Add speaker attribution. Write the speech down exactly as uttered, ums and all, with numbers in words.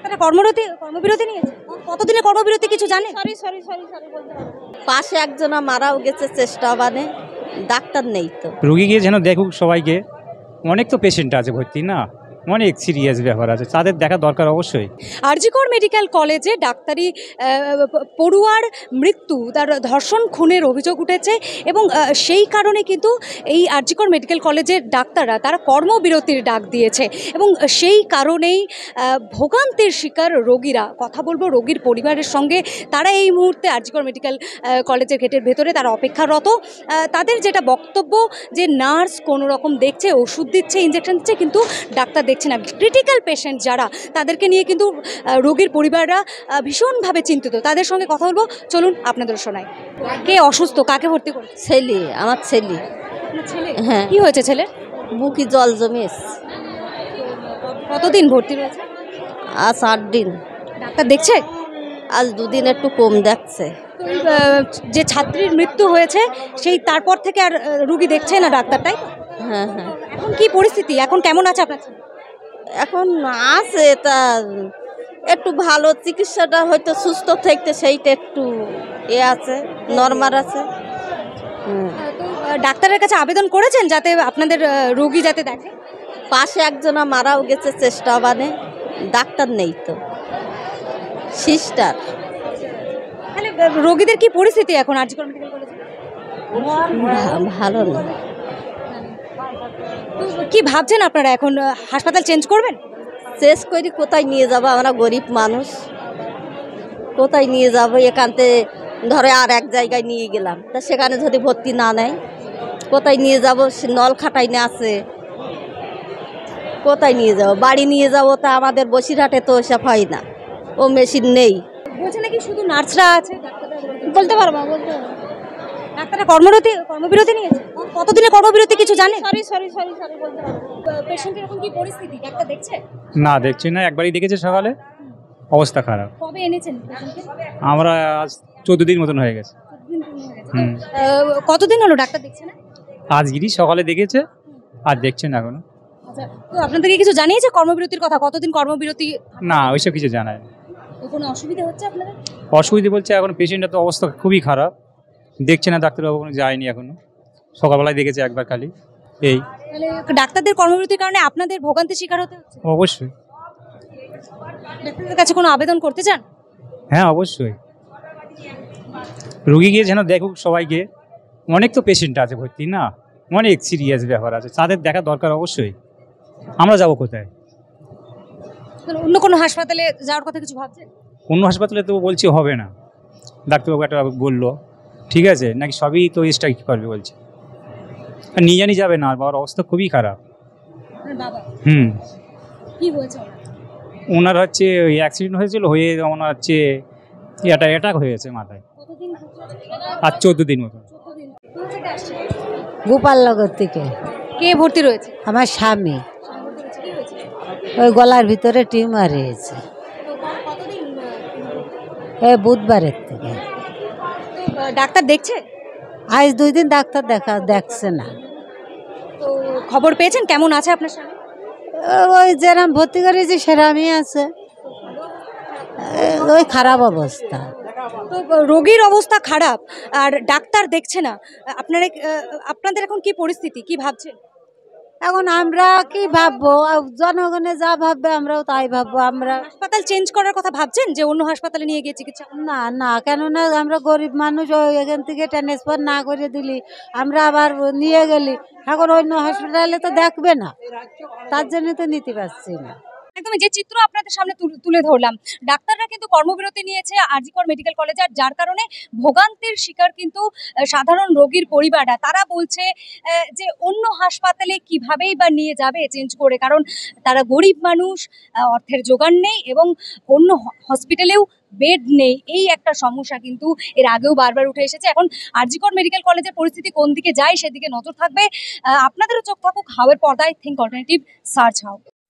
Speaker 1: ডাক্তাররা কর্মরতি কর্মবিরতি নিয়েছে? কতদিনের কর্মবিরতি কিছু জানেন?
Speaker 2: সরি সরি সরি সরি বলতে হবে। পাশে একজনা মারাও গেছে চেষ্টা মানে ডাক্তার নেই তো।
Speaker 3: রোগী গিয়ে যেন দেখুক সবাইকে, অনেক তো পেশেন্ট আছে ভর্তি না, অনেক সিরিয়াস ব্যাপার আছে, তাদের দেখা দরকার অবশ্যই।
Speaker 1: আরজিকর মেডিকেল কলেজে ডাক্তারি পড়ুয়ার মৃত্যু, তার ধর্ষণ খুনের অভিযোগ উঠেছে এবং সেই কারণে কিন্তু এই আরজিকর মেডিকেল কলেজের ডাক্তাররা তারা কর্মবিরতির ডাক দিয়েছে এবং সেই কারণেই ভোগান্তির শিকার রোগীরা, কথা বলবো রোগীর পরিবারের সঙ্গে, তারা এই মুহূর্তে আরজিকর মেডিকেল কলেজের গেটের ভেতরে তারা অপেক্ষারত। তাদের যেটা বক্তব্য যে নার্স কোনো রকম দেখছে, ওষুধ দিচ্ছে, ইঞ্জেকশন দিচ্ছে, কিন্তু ডাক্তার দেখছে না। ক্রিটিক্যাল পেশেন্ট যারা, তাদেরকে নিয়ে কিন্তু রোগীর পরিবাররা ভীষণভাবে চিন্তিত। তাদের সঙ্গে কথা বলবো, চলুন আপনাদের শোনাই। কে অসুস্থ, কাকে ভর্তি করছে?
Speaker 2: ছেলে, আমার ছেলে।
Speaker 1: ছেলে?
Speaker 2: হ্যাঁ।
Speaker 1: কি হয়েছে ছেলে?
Speaker 2: বুকি জল জমে এসছে।
Speaker 1: কতদিন ভর্তি রয়েছে?
Speaker 2: আজ আট দিন।
Speaker 1: ডাক্তার দেখছে?
Speaker 2: আজ দুদিন একটু কম দেখছে।
Speaker 1: যে ছাত্রীর মৃত্যু হয়েছে সেই তারপর থেকে আর রুগী দেখছে না ডাক্তার, তাই?
Speaker 2: হ্যাঁ হ্যাঁ।
Speaker 1: এখন কি পরিস্থিতি, এখন কেমন আছে আপনার?
Speaker 2: এখন আছে তা একটু ভালো, চিকিৎসাটা হয়তো সুস্থ থাকতে সেইটা একটু এ আছে, নরমাল আছে।
Speaker 1: ডাক্তারের কাছে আবেদন করেছেন যাতে আপনাদের রোগী যাতে দেখে?
Speaker 2: পাশে একজনা মারাও গেছে চেষ্টা মানে ডাক্তার নেই তো, সিস্টার।
Speaker 1: তাহলে রোগীদের কি পরিস্থিতি এখন আরজিকর মেডিকেল কলেজে?
Speaker 2: ভালো না।
Speaker 1: কি ভাবছেন আপনারা, এখন হাসপাতাল চেঞ্জ করবেন?
Speaker 2: চেঞ্জ করি কোথায় নিয়ে যাব, আমরা গরিব মানুষ, কোথায় নিয়ে যাব? এখানতে ধরে আর এক জায়গায় নিয়ে গেলাম, তা সেখানে যদি ভর্তি না নেয় কোথায় নিয়ে যাব? নল খাটাইনে আছে, কোথায় নিয়ে যাব? বাড়ি নিয়ে যাব, তা আমাদের বসিরহাটে তো ওসব হয় না, ও মেশিন নেই।
Speaker 1: বলছে নাকি শুধু নার্সরা আছে?
Speaker 2: বলতে পারবো বলতে পারবো।
Speaker 1: ডাক্তাররা কর্মরতি কর্মবিরতি নিয়েছে? কতদিনের কর্মবিরতি কিছু জানেন?
Speaker 2: সরি সরি সরি সরি বলতে পারবো।
Speaker 1: পেশেন্টের এখন কি পরিস্থিতি, ডাক্তার দেখছে?
Speaker 3: না, দেখছি না, একবারই দেখেছে সকালে, অবস্থা খারাপ।
Speaker 1: কবে এনেছেন পেশেন্টকে?
Speaker 3: আমরা আজ চোদ্দ দিন মতন হয়ে গেছে। হুম।
Speaker 1: কতদিন হলো ডাক্তার দেখছে না?
Speaker 3: আজগিরি সকালে দেখেছে, আর দেখছেন এখনো।
Speaker 1: আচ্ছা, তো আপনাদেরকে কিছু জানিয়েছে কর্মবিরতির কথা? কতদিন কর্মবিরতি?
Speaker 3: না, ওইসব কিছু জানায় না।
Speaker 1: কোনো অসুবিধা হচ্ছে আপনাদের?
Speaker 3: অসুবিধে বলছে এখন পেশেন্টের তো অবস্থা খুবই খারাপ, দেখছে না ডাক্তারবাবু, কোনো যায়নি এখনো, সকালবেলায় দেখেছে একবার খালি। এই
Speaker 1: তাহলে ডাক্তারদের কর্মবিরতির কারণে আপনাদের ভোগান্তির শিকার হতে হচ্ছে?
Speaker 3: অবশ্যই।
Speaker 1: ডাক্তারদের কাছে কোনো আবেদন করতে চান?
Speaker 3: হ্যাঁ অবশ্যই, রোগী গিয়ে যেন দেখুক সবাইকে, অনেক তো পেশেন্ট আছে ভর্তি না, অনেক সিরিয়াস ব্যাপার আছে, তাদের দেখা দরকার অবশ্যই। আমরা যাব কোথায়?
Speaker 1: অন্য কোনো হাসপাতালে যাওয়ার কথা কিছু ভাবছেন?
Speaker 3: অন্য হাসপাতালে তো বলছি হবে না, ডাক্তারবাবু একটা বললো, ঠিক আছে নাকি সবই তো স্ট্রাইক করবে বলছে, আর নিয়ে জানি যাবে না, বাবার অবস্থা খুবই খারাপ।
Speaker 1: বাবা
Speaker 3: হুম।
Speaker 1: কি হয়েছে?
Speaker 3: ওনার হচ্ছে ওই অ্যাক্সিডেন্ট হয়েছিল, হয়ে ওনার হচ্ছে এটা অ্যাটাক হয়েছে মাথায়, আর চোদ্দ দিন মতো।
Speaker 4: গোপালনগর থেকে।
Speaker 1: কে ভর্তি রয়েছে?
Speaker 4: আমার স্বামী, ওই গলার ভিতরে টিউমার হয়েছে এই বুধবারের থেকে।
Speaker 1: ডাক্তার দেখছে?
Speaker 4: আজ দুই দিন ডাক্তার দেখা দেখছে না।
Speaker 1: তো খবর পেয়েছেন কেমন আছে আপনার স্বামী?
Speaker 4: ওই যেরকম ভর্তি করেছি সেরকমই আছে, ওই খারাপ অবস্থা।
Speaker 1: তো রোগীর অবস্থা খারাপ আর ডাক্তার দেখছে না, আপনারা আপনাদের এখন কি পরিস্থিতি, কি ভাবছেন?
Speaker 4: এখন আমরা কি ভাববো, জনগণে যা ভাববে আমরাও তাই ভাববো। আমরা
Speaker 1: হাসপাতাল চেঞ্জ করার কথা ভাবছেন যে অন্য হাসপাতালে নিয়ে গিয়ে চিকিৎসা?
Speaker 4: না না, কেননা আমরা গরিব মানুষ, এখান থেকে ট্রান্সফার না করে দিলি, আমরা আবার নিয়ে গেলি, এখন অন্য হসপিটালে তো দেখবে না, তার জন্য তো নিতে পারছি না।
Speaker 1: একদমই, যে চিত্র আপনাদের সামনে তুলে ধরলাম, ডাক্তাররা কিন্তু কর্মবিরতি নিয়েছে আরজিকর মেডিকেল কলেজে, আর যার কারণে ভোগান্তির শিকার কিন্তু সাধারণ রোগীর পরিবাররা। তারা বলছে যে অন্য হাসপাতালে কিভাবেই বা নিয়ে যাবে চেঞ্জ করে, কারণ তারা গরিব মানুষ, অর্থের জোগান নেই এবং অন্য হসপিটালেও বেড নেই। এই একটা সমস্যা কিন্তু এর আগেও বারবার উঠে এসেছে। এখন আরজিকর মেডিকেল কলেজের পরিস্থিতি কোন দিকে যায় সেদিকে নজর থাকবে। আপনাদেরও চোখ থাকুক হাওয়ের পর্দায়। Think alternative, search how.